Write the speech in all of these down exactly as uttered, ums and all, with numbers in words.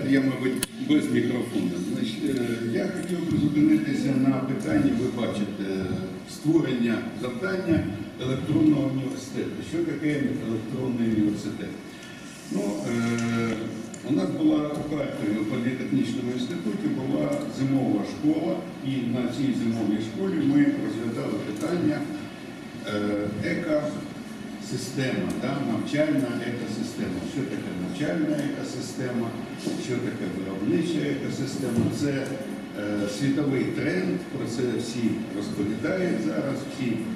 я, мабуть, без мікрофону. Значить, я хотів би зупинитися на питанні, ви бачите, створення завдання електронного університету. Що таке електронний університет? Ну, е у нас була у Харкові, у політехнічному інституті, була зимова школа, і на цій зимовій школі ми розглядали питання е екосистема, да? Навчальна екосистема. Що таке навчальна екосистема, що таке виробнича екосистема. Це е світовий тренд, про це всі розповідають зараз, всі е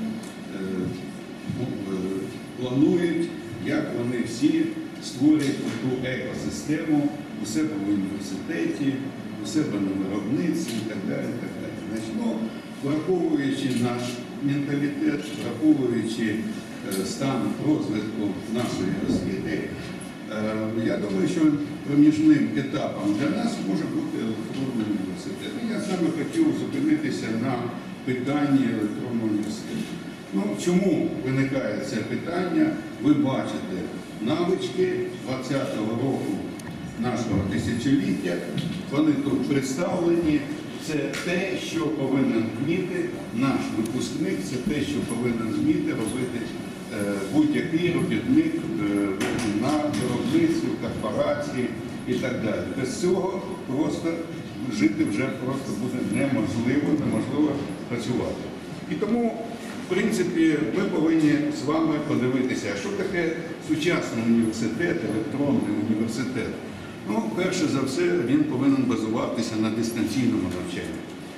планують, як вони всі створюють ту екосистему у себе в університеті, у себе на виробництві і так далі. І так далі. Значить, ну, враховуючи наш менталітет, враховуючи е, стан розвитку нашої освіти, е, я думаю, що проміжним етапом для нас може бути електронний університет. Я саме хотів зупинитися на питанні електронного університету. Ну, чому виникає це питання? Ви бачите навички двадцятого року нашого тисячоліття, вони тут представлені. Це те, що повинен вміти наш випускник, це те, що повинен вміти робити е, будь-який робітник е, на виробництві, корпорації і так далі. Без цього просто жити вже просто буде неможливо, неможливо працювати. І тому, в принципі, ми повинні з вами подивитися, що таке сучасний університет, електронний університет. Ну, перше за все, він повинен базуватися на дистанційному навчанні.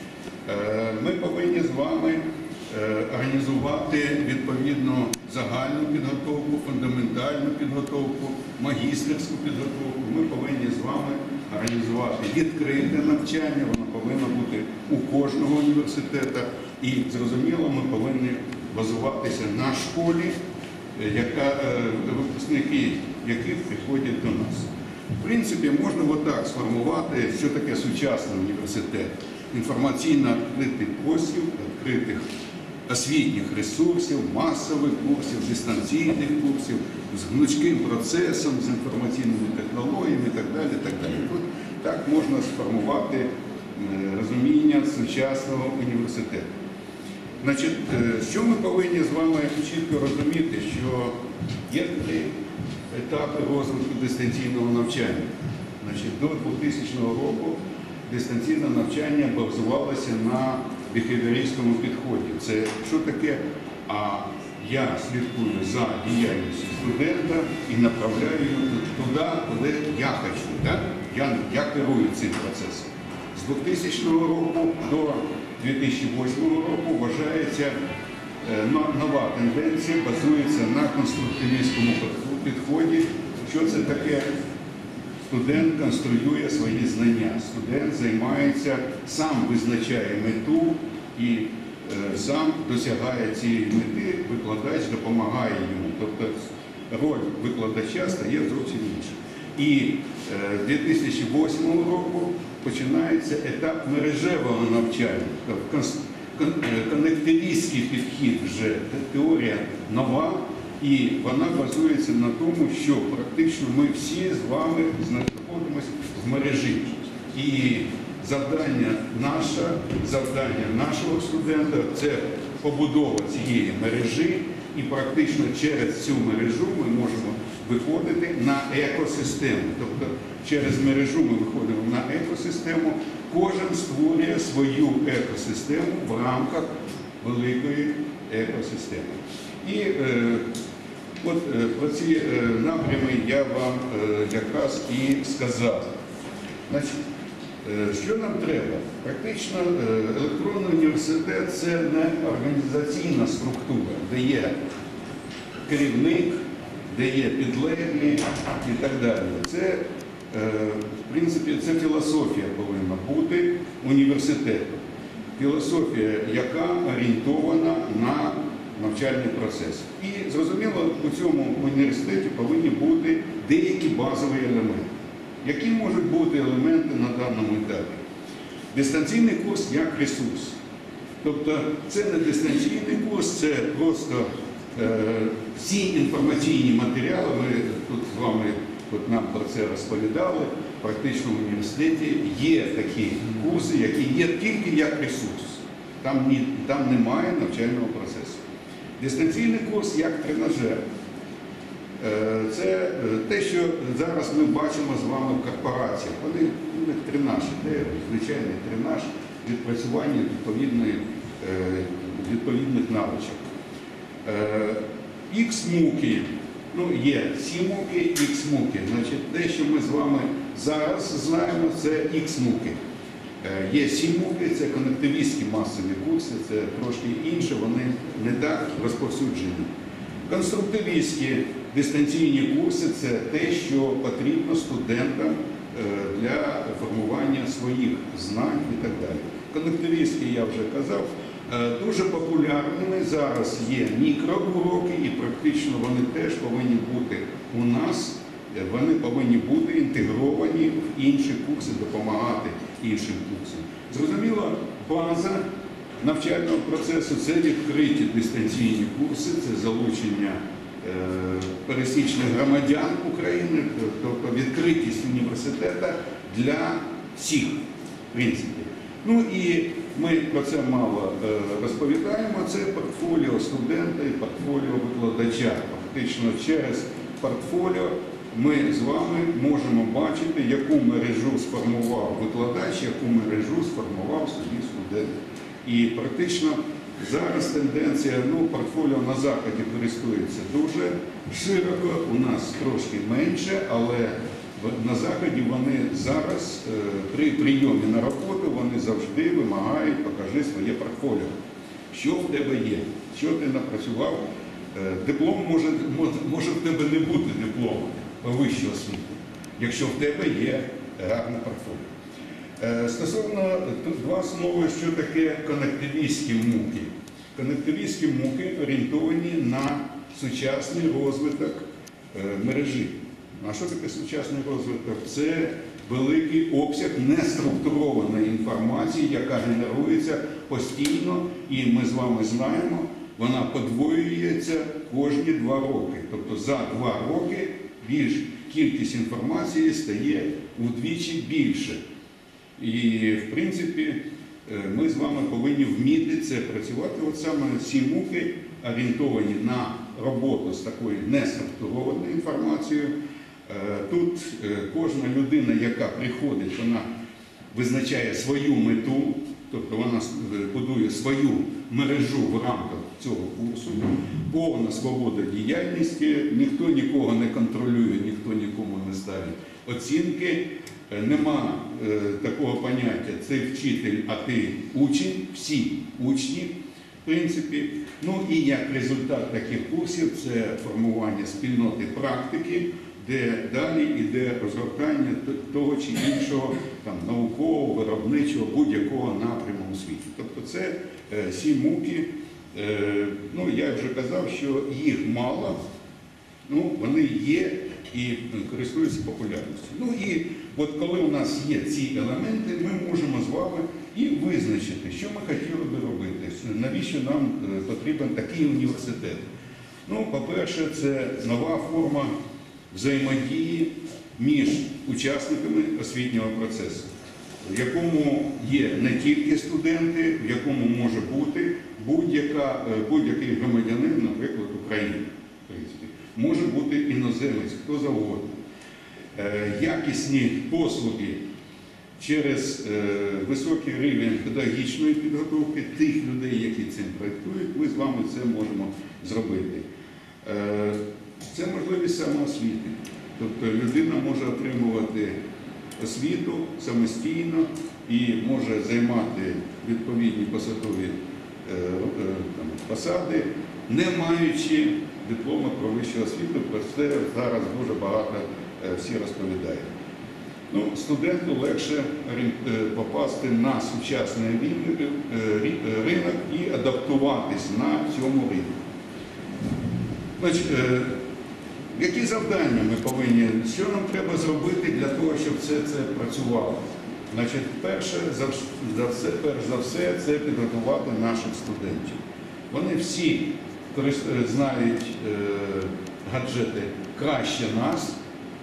Ми повинні з вами організувати відповідну загальну підготовку, фундаментальну підготовку, магістерську підготовку. Ми повинні з вами організувати відкрите навчання, воно повинно бути у кожного університету. І, зрозуміло, ми повинні базуватися на школі, яка, випускники яких приходять до нас. В принципі, можна отак сформувати, що таке сучасний університет. Інформаційно відкритий простір, відкритих освітніх ресурсів, масових курсів, дистанційних курсів, з гнучким процесом, з інформаційними технологіями і так далі. Так, далі. Так можна сформувати розуміння сучасного університету. Значить, що ми повинні з вами чітко розуміти, що є три етапи розвитку дистанційного навчання. Значить, до двохтисячного року дистанційне навчання базувалося на біхевіористському підході. Це що таке? А я слідкую за діяльністю студента і направляю його туди, куди я хочу. Так? Я, я керую цим процесом. З двохтисячного року до дві тисячі восьмого року вважається нова тенденція, базується на конструктивістському підході. Що це таке? Студент конструює свої знання, студент займається, сам визначає мету і е, сам досягає цієї мети, викладач допомагає йому. Тобто роль викладача стає зовсім іншою. І е, з дві тисячі восьмого року починається етап мережевого навчання. Тобто коннективістський підхід вже, теорія нова, і вона базується на тому, що практично ми всі з вами знаходимося в мережі. І завдання наше, завдання нашого студента – це побудова цієї мережі, і практично через цю мережу ми можемо виходити на екосистему. Тобто через мережу ми виходимо на екосистему, кожен створює свою екосистему в рамках великої екосистеми. І е, от е, про ці е, напрями я вам е, якраз і сказав. Значить, е, що нам треба? Практично е, електронний університет – це не організаційна структура, де є керівник, де є підлеглі і так далі. Це, в принципі, це філософія повинна бути університету. Філософія, яка орієнтована на навчальний процес. І, зрозуміло, у цьому університеті повинні бути деякі базові елементи. Які можуть бути елементи на даному етапі? Дистанційний курс як ресурс. Тобто це не дистанційний курс, це просто е, всі інформаційні матеріали, ми тут з вами от нам про це розповідали, практичному університеті є такі курси, які є тільки як ресурс. Там, ні, там немає навчального процесу. Дистанційний курс як тренажер. Це те, що зараз ми бачимо з вами в корпораціях. Вони у них тренаж іде, звичайний тренаж відпрацювання відповідної, відповідних навичок. Ікс-муки, ну є сі-муки, ікс-муки. Значить, те, що ми з вами зараз знаємо, це ікс-муки. Є сі-муки, це коннективістські масові курси, це трошки інше, вони не так розповсюджені. Конструктивістські дистанційні курси – це те, що потрібно студентам для формування своїх знань і так далі. Коннективістські, я вже казав, дуже популярними зараз є мікроуроки, і практично вони теж повинні бути у нас, вони повинні бути інтегровані в інші курси, допомагати іншим курсам. Зрозуміло, база навчального процесу – це відкриті дистанційні курси, це залучення е, пересічних громадян України, тобто відкритість університету для всіх, в принципі. Ну і ми про це мало е, розповідаємо, це портфоліо студента і портфоліо викладача. Фактично через портфоліо ми з вами можемо бачити, яку мережу сформував викладач, яку мережу сформував собі студент. І практично зараз тенденція, ну, портфоліо на Заході користується дуже широко, у нас трошки менше, але на Заході вони зараз при прийомі на роботу, вони завжди вимагають, покажи своє портфоліо. Що в тебе є, що ти напрацював. Диплом може, може в тебе не бути дипломом вищої освіти, якщо в тебе є гарне портфоліо. Стосовно два слова, що таке коннективістські муки. Коннективістські муки орієнтовані на сучасний розвиток мережі. А що таке сучасний розвиток? Це великий обсяг неструктурованої інформації, яка генерується постійно, і ми з вами знаємо, вона подвоюється кожні два роки. Тобто за два роки більш кількість інформації стає вдвічі більше. І, в принципі, ми з вами повинні вміти це працювати. От саме ці муки орієнтовані на роботу з такою неструктурованою інформацією. Тут кожна людина, яка приходить, вона визначає свою мету, тобто вона будує свою мережу в рамках цього курсу, повна свобода діяльності, ніхто нікого не контролює, ніхто нікому не ставить оцінки, нема е, такого поняття «це вчитель, а ти учень», всі учні, в принципі. Ну і як результат таких курсів це формування спільноти практики, де далі йде розгортання того чи іншого там, наукового, виробничого, будь-якого напряму у світі. Тобто це е, сі муки, е, ну я вже казав, що їх мало, ну вони є і користуються популярністю. Ну і от коли у нас є ці елементи, ми можемо з вами і визначити, що ми хотіли би робити, навіщо нам потрібен такий університет. Ну, по-перше, це нова форма взаємодії між учасниками освітнього процесу, в якому є не тільки студенти, в якому може бути будь-який громадянин, наприклад, України, в принципі. Може бути іноземець, хто завгодно. Якісні послуги через високий рівень педагогічної підготовки тих людей, які цим працюють, ми з вами це можемо зробити. Це можливість самоосвіти. Тобто людина може отримувати освіту самостійно і може займати відповідні посадові там, посади, не маючи диплома про вищу освіту. Про це зараз дуже багато всі розповідають. Ну, студенту легше попасти на сучасний ринок і адаптуватись на цьому ринку. Значить, які завдання ми повинні, що нам треба зробити для того, щоб все це працювало? Значить, перше за все, перш за все, це підготувати наших студентів. Вони всі знають е, гаджети краще нас,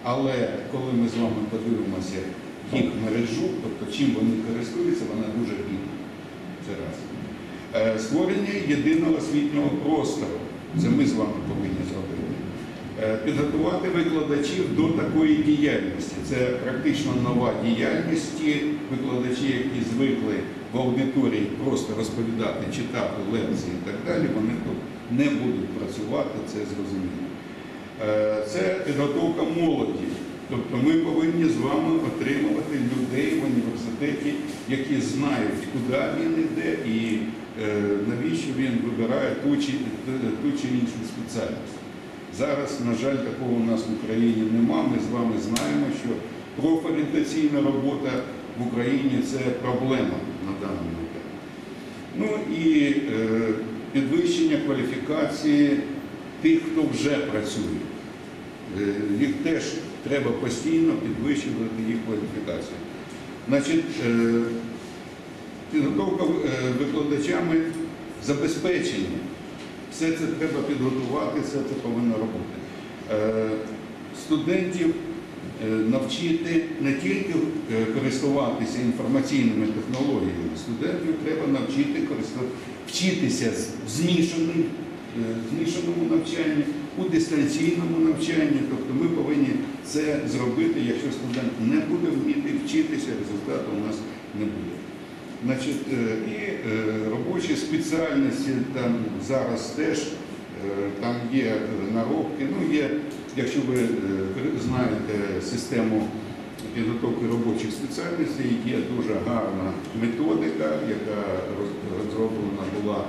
Але коли ми з вами подивимося їх мережу, тобто чим вони користуються, вона дуже бідна. Це раз. Е, Створення єдиного освітнього простору. Це ми з вами повинні зробити. Е, Підготувати викладачів до такої діяльності. Це практично нова діяльність. Ті викладачі, які звикли в аудиторії просто розповідати, читати лекції і так далі, вони тут не будуть працювати, це зрозуміло. Е, Це підготовка молоді. Тобто ми повинні з вами отримувати людей в університеті, які знають, куди він йде і е, навіщо він вибирає ту чи, ту чи іншу спеціальність. Зараз, на жаль, такого у нас в Україні нема. Ми з вами знаємо, що профорієнтаційна робота в Україні – це проблема на даному етапі. Ну і е, підвищення кваліфікації тих, хто вже працює. Е, їх теж треба постійно підвищувати їх кваліфікацію. Значить, е, підготовка е, викладачами забезпечення. Все це треба підготувати, все це повинно робити. Е, студентів е, навчити не тільки е, користуватися інформаційними технологіями, студентів треба навчити вчитися в змішаному, е, змішаному навчанні, у дистанційному навчанні. Тобто ми повинні це зробити, якщо студент не буде вміти вчитися, результату у нас не буде. Значить, і робочі спеціальності там зараз теж, там є наробки, ну є, якщо ви знаєте систему підготовки робочих спеціальностей, є дуже гарна методика, яка розроблена була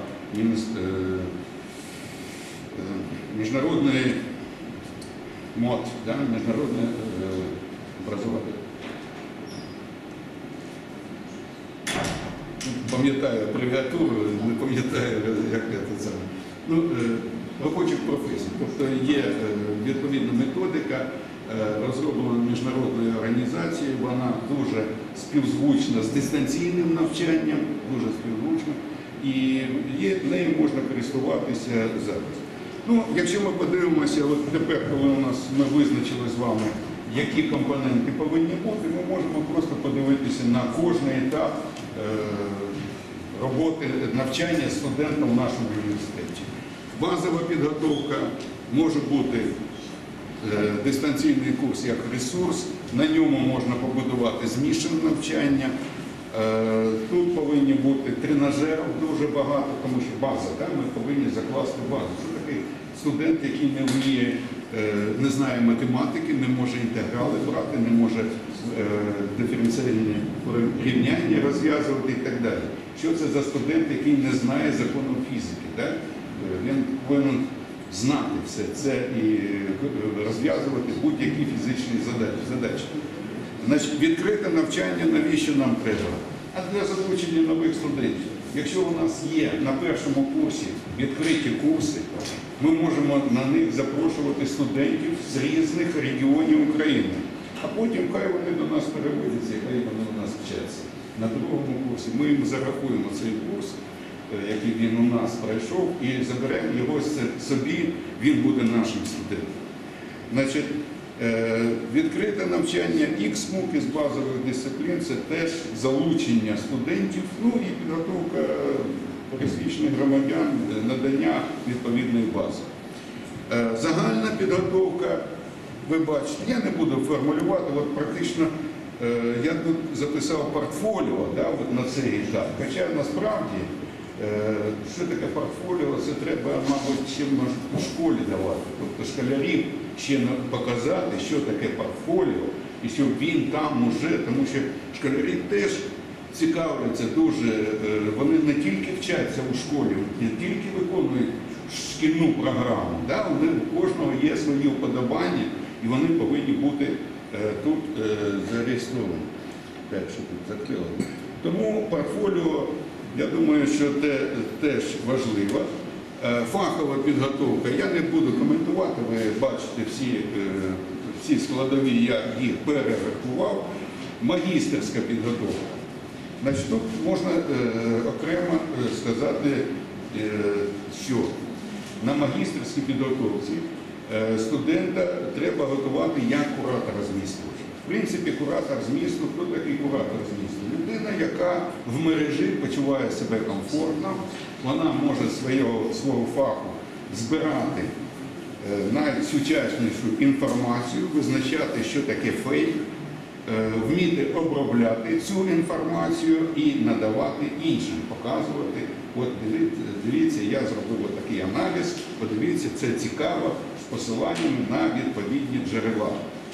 міжнародний МОД, да, міжнародне образування. Пам'ятаю абревіатуру, не пам'ятаю, як це саме. Ну, робочих професій. Тобто є відповідна методика, розроблена міжнародною організацією, вона дуже співзвучна з дистанційним навчанням, дуже співзвучна, і є, нею можна користуватися зараз. Ну, якщо ми подивимося, от тепер, коли у нас ми визначили з вами, які компоненти повинні бути, ми можемо просто подивитися на кожний етап роботи, навчання студента в нашому університеті. Базова підготовка може бути дистанційний курс як ресурс, на ньому можна побудувати змішане навчання. Тут повинні бути тренажерів дуже багато, тому що база, так, ми повинні закласти базу. Що такий студент, який не вміє, не знає математики, не може інтеграли брати, не може диференціальні рівняння розв'язувати і так далі. Що це за студент, який не знає закону фізики? Так? Він повинен знати все це і розв'язувати будь-які фізичні задачі. Значить, відкрите навчання навіщо нам треба? А для залучення нових студентів. Якщо у нас є на першому курсі відкриті курси, ми можемо на них запрошувати студентів з різних регіонів України. А потім хай вони до нас переводяться, хай вони у нас вчаться. На другому курсі ми їм зарахуємо цей курс, який він у нас пройшов, і заберемо його собі, він буде нашим студентом. Значить, відкрите навчання ікс ем у ка із базових дисциплін – це теж залучення студентів, ну і підготовка пересічних громадян, надання відповідної бази. Загальна підготовка, ви бачите, я не буду формулювати, от практично я тут записав портфоліо, да, от на цей етап, хоча насправді, що таке портфоліо, це треба, мабуть, ще у школі давати, тобто школярів ще показати, що таке портфоліо, і щоб він там уже, тому що школярі теж цікавляться дуже, вони не тільки вчаться у школі, не тільки виконують шкільну програму, да, у кожного є свої вподобання, і вони повинні бути тут зареєстровані. Так, що тут закрили. Тому портфоліо, я думаю, що це теж важливо. Фахова підготовка, я не буду коментувати, ви бачите всі, всі складові, я їх перерахував. Магістерська підготовка. Значить, тут можна окремо сказати, що на магістерській підготовці е, студента треба готувати як куратора змісту. В принципі, куратор змісту, хто такий куратор змісту? Людина, яка в мережі почуває себе комфортно, вона може свого, свого фаху збирати е, найсучаснішу інформацію, визначати, що таке фейк, е, вміти обробляти цю інформацію і надавати іншим, показувати. От дивіться, я зробив такий аналіз, подивіться, це цікаво, з посиланнями на відповідні джерела.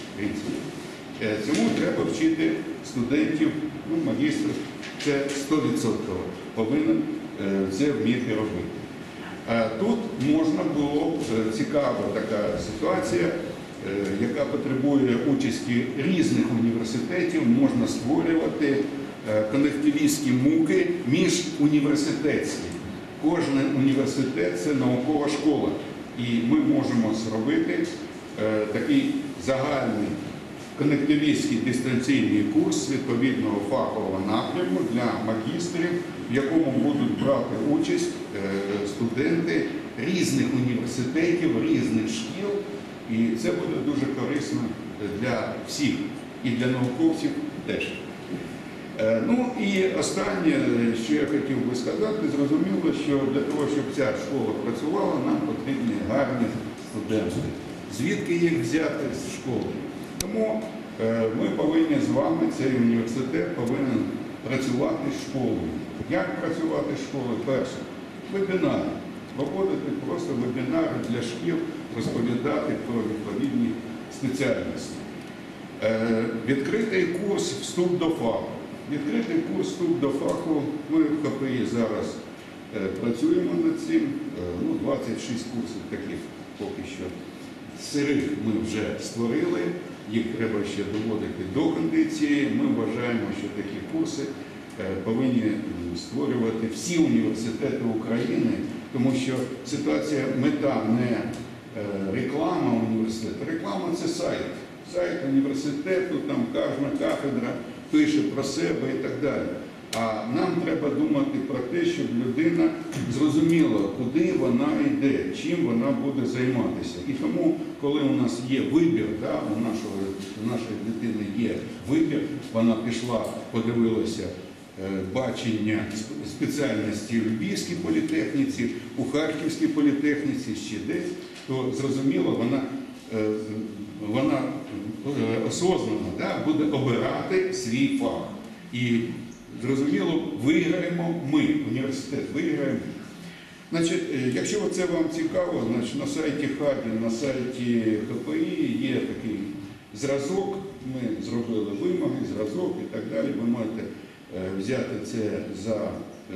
Цьому треба вчити студентів, ну, магістрів, це сто відсотків повинен це вміти робити. Тут можна було, цікава така ситуація, яка потребує участі різних університетів, можна створювати колективістські муки між університетські. Кожен університет – це наукова школа. І ми можемо зробити такий загальний коннективістський дистанційний курс відповідного фахового напряму для магістрів, в якому будуть брати участь студенти різних університетів, різних шкіл. І це буде дуже корисно для всіх, і для науковців теж. Ну і останнє, що я хотів би сказати, зрозуміло, що для того, щоб ця школа працювала, нам потрібні гарні студенти. Звідки їх взяти з школи? Тому ми повинні з вами, цей університет повинен працювати з школою. Як працювати з школою? Перше, вебінари. Проводити просто вебінари для шкіл, розповідати про відповідні спеціальності. Відкритий курс «Вступ до фаху». Відкритий курс «Вступ до фаху», ми в КПІ зараз працюємо над цим, ну, двадцять шість курсів таких поки що. Сирих ми вже створили, їх треба ще доводити до кондиції. Ми вважаємо, що такі курси повинні створювати всі університети України, тому що ситуація, мета не реклама університету, реклама – це сайт. Сайт університету, там кожна кафедра пише про себе і так далі. А нам треба думати про те, щоб людина зрозуміла, куди вона йде, чим вона буде займатися. І тому, коли у нас є вибір, да, у, нашого, у нашої дитини є вибір, вона пішла, подивилася е, бачення спеціальності у Львівській політехніці, у Харківській політехніці, ще десь, то зрозуміло, вона, е, вона е, осознано, да, буде обирати свій фах. І зрозуміло, виграємо ми, університет, виграємо. Значить, якщо це вам цікаво, значить, на сайті ХАБі, на сайті КПІ є такий зразок, ми зробили вимоги, зразок і так далі. Ви можете взяти це за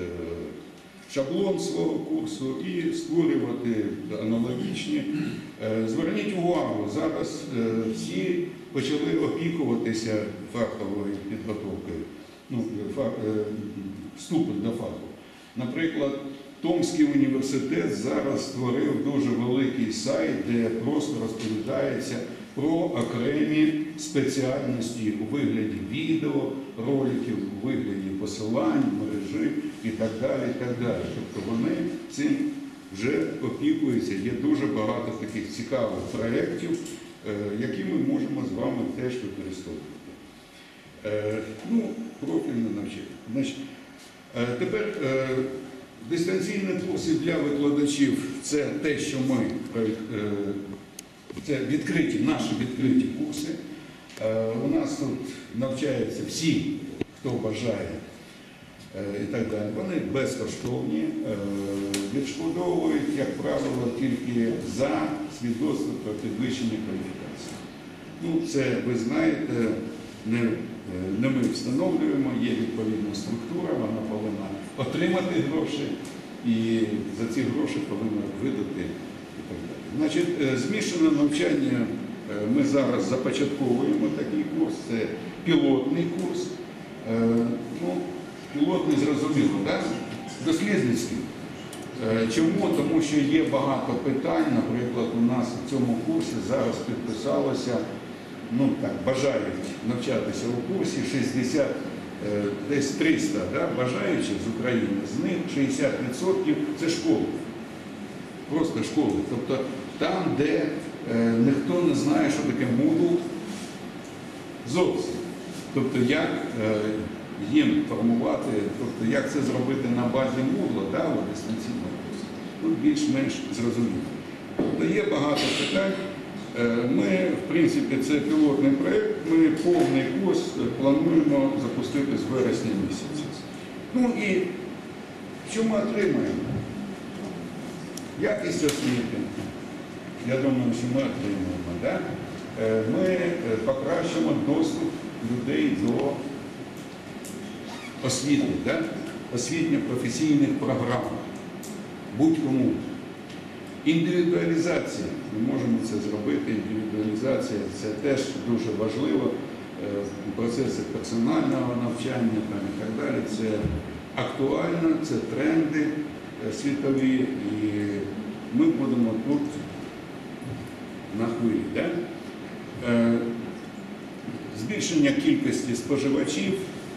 шаблон свого курсу і створювати аналогічні. Зверніть увагу, зараз всі почали опікуватися фаховою підготовкою. Ну, вступить до фаху. Наприклад, Томський університет зараз створив дуже великий сайт, де просто розповідається про окремі спеціальності у вигляді відео, роликів, у вигляді посилань, мережі і так далі. І так далі. Тобто вони цим вже опікуються. Є дуже багато таких цікавих проєктів, які ми можемо з вами теж використовувати. Ну, профільне навчання. Значить, тепер дистанційні курси для викладачів – це те, що ми, це відкриті, наші відкриті курси. У нас тут навчаються всі, хто бажає і так далі. Вони безкоштовні, відшкодовують, як правило, тільки за свідоцтво про підвищення кваліфікації. Ну, це, ви знаєте, не Не ми встановлюємо, є відповідна структура, вона повинна отримати гроші і за ці гроші повинна видати і так далі. Значить, змішане навчання ми зараз започатковуємо такий курс, це пілотний курс. Ну, пілотний зрозуміло, так? Дослідницький. Чому? Тому що є багато питань, наприклад, у нас в цьому курсі зараз підписалося, ну так, бажають навчатися у курсі шістдесят, десь триста, да, бажаючих з України, з них шістдесят відсотків це школи, просто школи. Тобто там, де е, ніхто не знає, що таке Moodle зовсім. Тобто, як е, їм формувати, тобто, як це зробити на базі Moodle, да, от, дистанційного курсу, тут більш-менш зрозуміло. Тобто, є багато питань. Ми, в принципі, це пілотний проєкт, ми повний курс плануємо запустити з вересня місяця. Ну і що ми отримаємо? Якість освіти. Я думаю, що ми отримаємо. Да? Ми покращимо доступ людей до освіти, да? освітньо-професійних програм. Будь-кому. Індивідуалізація. Ми можемо це зробити. Індивідуалізація – це теж дуже важливо. Процеси персонального навчання там, і так далі. Це актуально, це тренди світові. І ми будемо тут на хвилі. Да? Збільшення кількості споживачів.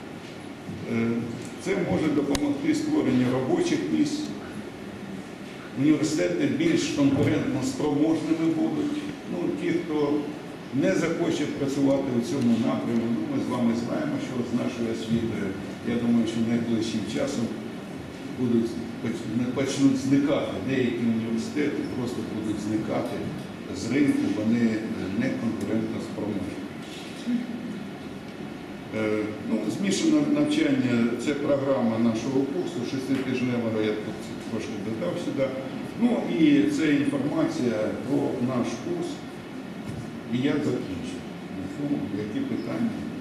Це може допомогти створенню робочих місць. Університети більш конкурентно спроможними будуть. Ну, ті, хто не захоче працювати у цьому напрямку, ну, ми з вами знаємо, що з нашою освітою, я думаю, що найближчим часом будуть, почнуть зникати. Деякі університети просто будуть зникати з ринку, вони не конкурентно спроможні. Ну, змішане навчання – це програма нашого курсу, шеститижневого, я тут трошки додав сюди. Ну і це інформація про наш курс і як закінчити. Ну, які питання?